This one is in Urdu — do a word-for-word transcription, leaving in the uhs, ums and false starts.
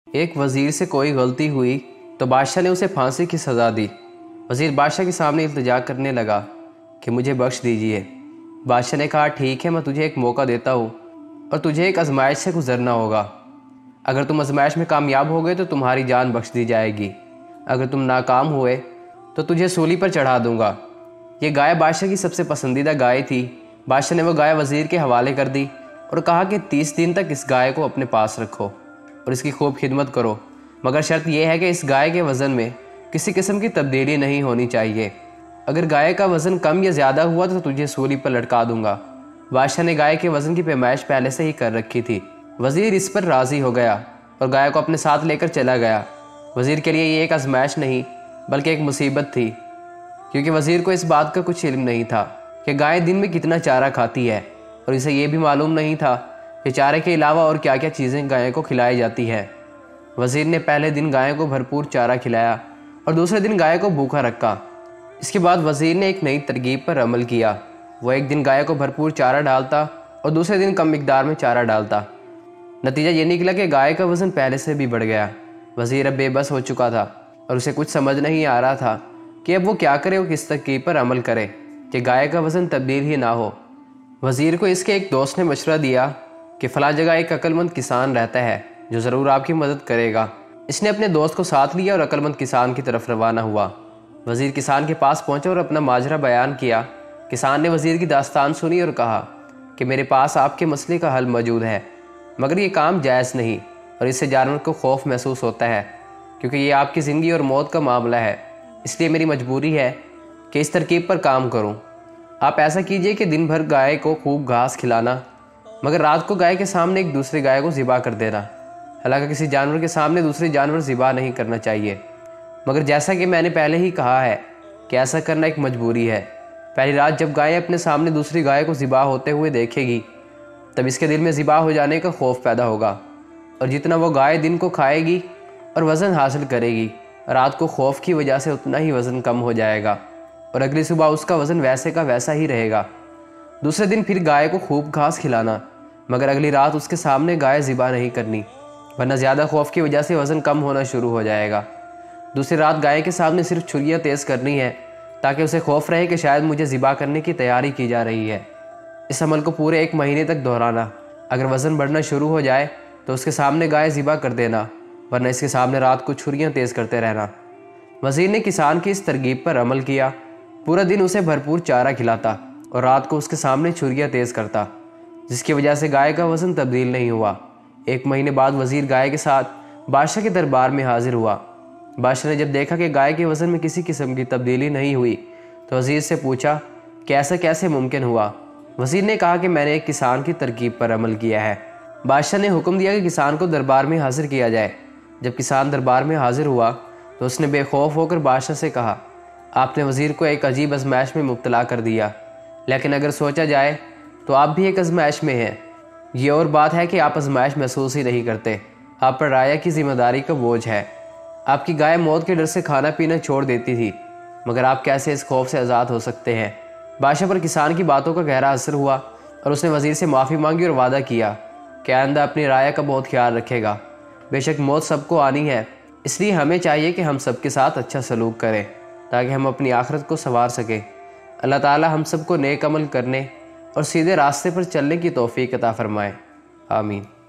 ایک وزیر سے کوئی غلطی ہوئی تو بادشاہ نے اسے پھانسی کی سزا دی۔ وزیر بادشاہ کے سامنے التجا کرنے لگا کہ مجھے بخش دیجئے۔ بادشاہ نے کہا ٹھیک ہے، میں تجھے ایک موقع دیتا ہوں اور تجھے ایک آزمائش سے گزرنا ہوگا۔ اگر تم آزمائش میں کامیاب ہو گئے تو تمہاری جان بخش دی جائے گی، اگر تم ناکام ہوئے تو تجھے سولی پر چڑھا دوں گا۔ یہ گائے بادشاہ کی سب سے پسندیدہ گائے تھی۔ بادشاہ نے وہ گائے وزیر کے حوالے کر دی اور کہا کہ تیس دن تک اس گائے کو اپنے پاس رکھو اور اس کی خوب خدمت کرو، مگر شرط یہ ہے کہ اس گائے کے وزن میں کسی قسم کی تبدیلی نہیں ہونی چاہیے۔ اگر گائے کا وزن کم یا زیادہ ہوا تو تجھے سولی پر لٹکا دوں گا۔ بادشاہ نے گائے کے وزن کی پیمائش پہلے سے ہی کر رکھی تھی۔ وزیر اس پر راضی ہو گیا اور گائے کو اپنے ساتھ لے کر چلا گیا۔ وزیر کے لیے یہ ایک آزمائش نہیں بلکہ ایک مصیبت تھی، کیونکہ وزیر کو اس بات کا کچھ علم نہیں تھا کہ گائے دن میں کتنا چارہ کھاتی ہے، اور اسے یہ بھی معلوم نہیں تھا کہ چارے کے علاوہ اور کیا کیا چیزیں گائے کو کھلائی جاتی ہیں۔ وزیر نے پہلے دن گائے کو بھرپور چارہ کھلایا اور دوسرے دن گائے کو بھوکا رکھا۔ اس کے بعد وزیر نے ایک نئی ترکیب پر عمل کیا۔ وہ ایک دن گائے کو بھرپور چارہ ڈالتا اور دوسرے دن کم مقدار میں چارہ ڈالتا۔ نتیجہ یہ نکلا کہ گائے کا وزن پہلے سے بھی بڑھ گیا۔ وزیر اب بے بس ہو چکا تھا اور اسے کچھ سمجھ نہیں آ رہا تھا کہ اب وہ کیا کرے اور کس ترکیب پر عمل کرے کہ گائے کا وزن تبدیل ہی نہ ہو۔ وزیر کو اس کے ایک دوست نے مشورہ دیا کہ فلاں جگہ ایک عقل مند کسان رہتا ہے جو ضرور آپ کی مدد کرے گا۔ اس نے اپنے دوست کو ساتھ لیا اور عقل مند کسان کی طرف روانہ ہوا۔ وزیر کسان کے پاس پہنچا اور اپنا ماجرا بیان کیا۔ کسان نے وزیر کی داستان سنی اور کہا کہ میرے پاس آپ کے مسئلے کا حل موجود ہے، مگر یہ کام جائز نہیں اور اس سے جانور کو خوف محسوس ہوتا ہے، کیونکہ یہ آپ کی زندگی اور موت کا معاملہ ہے۔ اس لیے میری مجبوری ہے کہ اس ترکیب پر کام کروں۔ آپ ایسا کیجئے کہ دن بھر گائے کو خوب گھاس کھلانا، مگر رات کو گائے کے سامنے ایک دوسرے گائے کو ذبح کر دینا۔ حالانکہ کسی جانور کے سامنے دوسرے جانور ذبح نہیں کرنا چاہیے، مگر جیسا کہ میں نے پہلے ہی کہا ہے کہ ایسا کرنا ایک مجبوری ہے۔ پہلی رات جب گائے اپنے سامنے دوسری گائے کو ذبح ہوتے ہوئے دیکھے گی تب اس کے دل میں ذبح ہو جانے کا خوف پیدا ہوگا، اور جتنا وہ گائے دن کو کھائے گی اور وزن حاصل کرے گی، رات کو خوف کی وجہ سے اتنا ہی وزن کم ہو جائے گا اور اگلی صبح اس کا وزن ویسے کا ویسا ہی رہے گا۔ دوسرے دن پھر گائے کو خوب گھاس کھلانا، مگر اگلی رات اس کے سامنے گائے ذبح نہیں کرنی، ورنہ زیادہ خوف کی وجہ سے وزن کم ہونا شروع ہو جائے گا۔ دوسری رات گائے کے سامنے صرف چھریاں تیز کرنی ہے تاکہ اسے خوف رہے کہ شاید مجھے ذبح کرنے کی تیاری کی جا رہی ہے۔ اس عمل کو پورے ایک مہینے تک دہرانا۔ اگر وزن بڑھنا شروع ہو جائے تو اس کے سامنے گائے ذبح کر دینا، ورنہ اس کے سامنے رات کو چھریاں تیز کرتے رہنا۔ وزیر نے کسان کی اس ترغیب پر عمل کیا۔ پورا دن اسے بھرپور چارہ کھلاتا اور رات کو اس کے سامنے چھریاں تیز کرتا، جس کی وجہ سے گائے کا وزن تبدیل نہیں ہوا۔ ایک مہینے بعد وزیر گائے کے ساتھ بادشاہ کے دربار میں حاضر ہوا۔ بادشاہ نے جب دیکھا کہ گائے کے وزن میں کسی قسم کی تبدیلی نہیں ہوئی تو وزیر سے پوچھا کہ ایسا کیسے ممکن ہوا؟ وزیر نے کہا کہ میں نے ایک کسان کی ترکیب پر عمل کیا ہے۔ بادشاہ نے حکم دیا کہ کسان کو دربار میں حاضر کیا جائے۔ جب کسان دربار میں حاضر ہوا تو اس نے بے خوف ہو کر بادشاہ سے کہا آپ نے وزیر کو ایک عجیب آزمائش میں مبتلا کر دیا، لیکن اگر سوچا جائے تو آپ بھی ایک آزمائش میں ہیں۔ یہ اور بات ہے کہ آپ آزمائش محسوس ہی نہیں کرتے، آپ پر رعایا کی ذمہ داری کا بوجھ ہے۔ آپ کی گائے موت کے ڈر سے کھانا پینا چھوڑ دیتی تھی، مگر آپ کیسے اس خوف سے آزاد ہو سکتے ہیں؟ بادشاہ پر کسان کی باتوں کا گہرا اثر ہوا اور اس نے وزیر سے معافی مانگی اور وعدہ کیا کہ آئندہ اپنی رعایا کا بہت خیال رکھے گا۔ بے شک موت سب کو آنی ہے، اس لیے ہمیں چاہیے کہ ہم سب کے ساتھ اچھا سلوک کریں تاکہ ہم اپنی آخرت کو سنوار سکیں۔ اللہ تعالی ہم سب کو نیک عمل کرنے اور سیدھے راستے پر چلنے کی توفیق عطا فرمائے، آمین۔